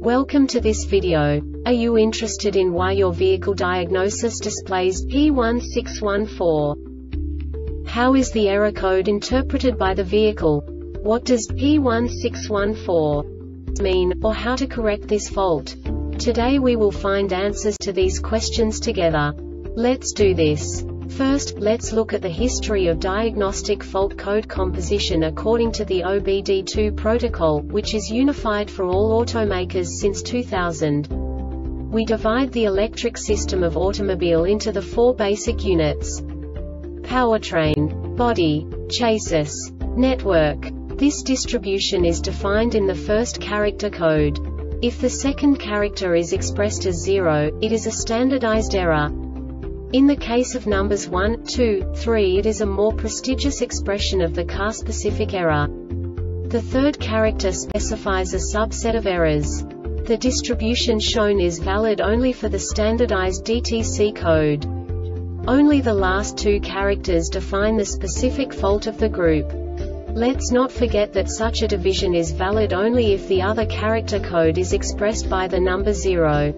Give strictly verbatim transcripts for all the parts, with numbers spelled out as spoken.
Welcome to this video. Are you interested in why your vehicle diagnosis displays P one six one four? How is the error code interpreted by the vehicle? What does P one six one four mean, or how to correct this fault? Today we will find answers to these questions together. Let's do this. First, let's look at the history of diagnostic fault code composition according to the O B D two protocol, which is unified for all automakers since two thousand. We divide the electric system of automobile into the four basic units: powertrain, body, chassis, network. This distribution is defined in the first character code. If the second character is expressed as zero, it is a standardized error. In the case of numbers one, two, three, it is a more prestigious expression of the car-specific error. The third character specifies a subset of errors. The distribution shown is valid only for the standardized D T C code. Only the last two characters define the specific fault of the group. Let's not forget that such a division is valid only if the other character code is expressed by the number zero.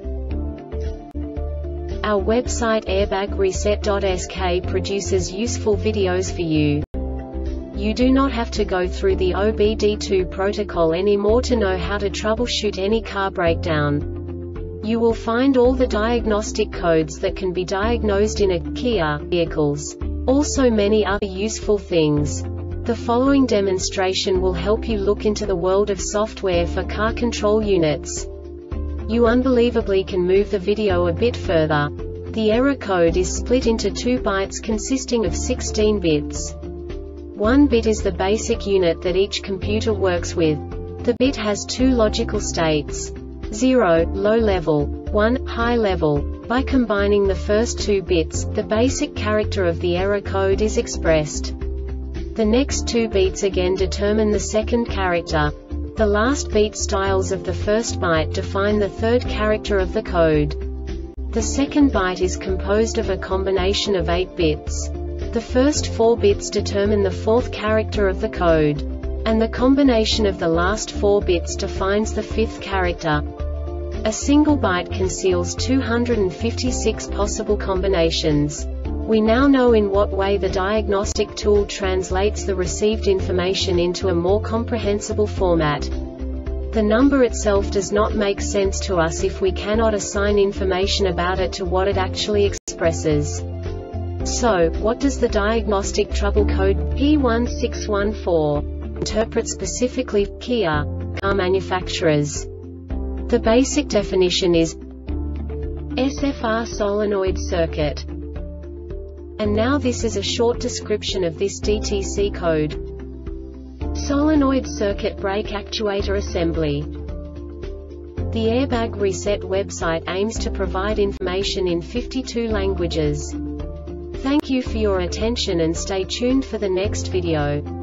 Our website airbag reset dot S K produces useful videos for you. You do not have to go through the O B D two protocol anymore to know how to troubleshoot any car breakdown. You will find all the diagnostic codes that can be diagnosed in a Kia vehicles. Also many other useful things. The following demonstration will help you look into the world of software for car control units. You unbelievably can move the video a bit further. The error code is split into two bytes consisting of sixteen bits. One bit is the basic unit that each computer works with. The bit has two logical states: zero, low level, one, high level. By combining the first two bits, the basic character of the error code is expressed. The next two beats again determine the second character. The last beat styles of the first byte define the third character of the code. The second byte is composed of a combination of eight bits. The first four bits determine the fourth character of the code. And the combination of the last four bits defines the fifth character. A single byte conceals two hundred fifty-six possible combinations. We now know in what way the diagnostic tool translates the received information into a more comprehensible format. The number itself does not make sense to us if we cannot assign information about it to what it actually expresses. So, what does the diagnostic trouble code P one six one four interpret specifically for Kia car manufacturers? The basic definition is S F R solenoid circuit. And now this is a short description of this D T C code. Solenoid circuit brake actuator assembly. The Airbag Reset website aims to provide information in fifty-two languages. Thank you for your attention and stay tuned for the next video.